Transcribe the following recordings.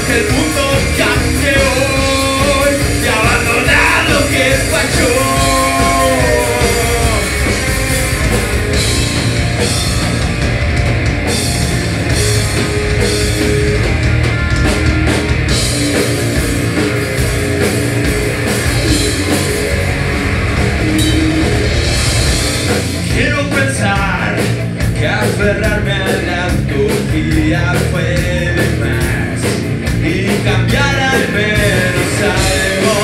que el mundo cambie hoy y abandonar lo que falló. Quiero pensar que aferrarme a la utopía fue de más y cambiar al menos algo.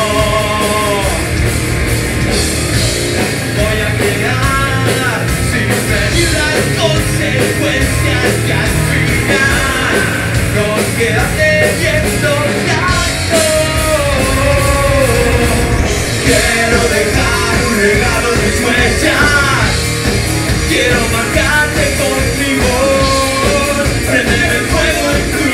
Voy a quedar sin medir las consecuencias que al final nos quedan debiendo tanto. Quiero dejar un legado en mis huellas. Quiero marcarte con mi voz, prender el fuego en tu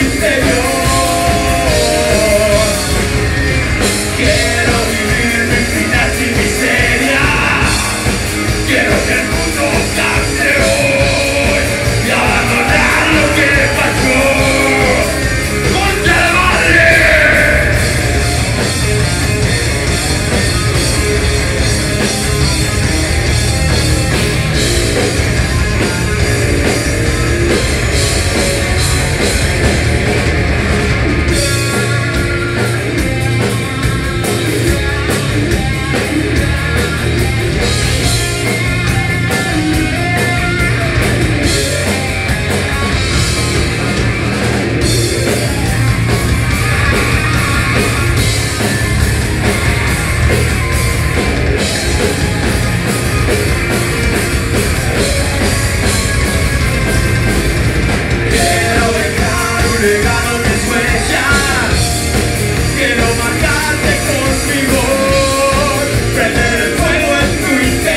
interior. Quiero vivir mi final sin miseria. Quiero que el mundo cambie hoy y abandonar lo que pasó. ¡Concha de madre! Legado en mis huellas. Quiero marcarte con mi voz, prender el fuego en tu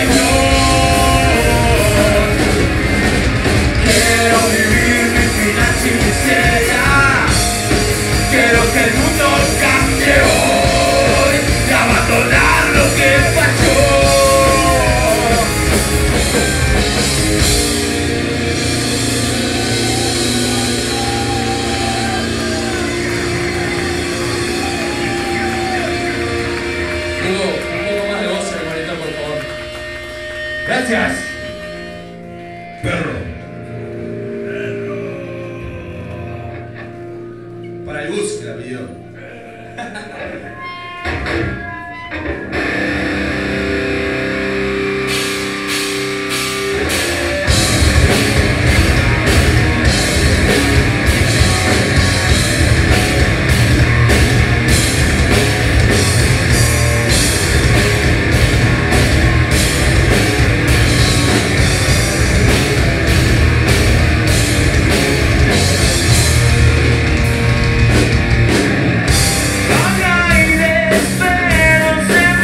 interior. Quiero vivir mi final sin miseria. Quiero que el mundo cambie hoy y abandonar lo que falló. Gracias, perro. Para el bus que la pidió. Habrá aire, pero se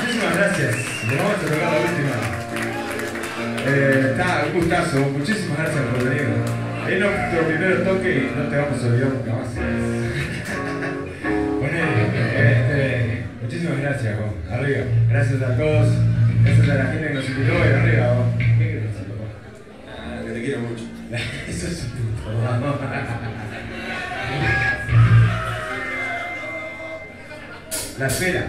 Muchísimas gracias. Le vamos a tocar la última. Está un gustazo. Muchísimas gracias por venir. Es nuestro primer toque y no te vamos a olvidar nunca más. Muchísimas gracias, vos. Arriba. Gracias a todos. Gracias a la gente que nos invitó y arriba, vos. ¿Qué querés decir, papá? Que te quiero mucho. Eso es un puto, vamos. La espera.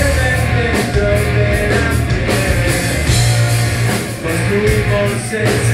Construimos el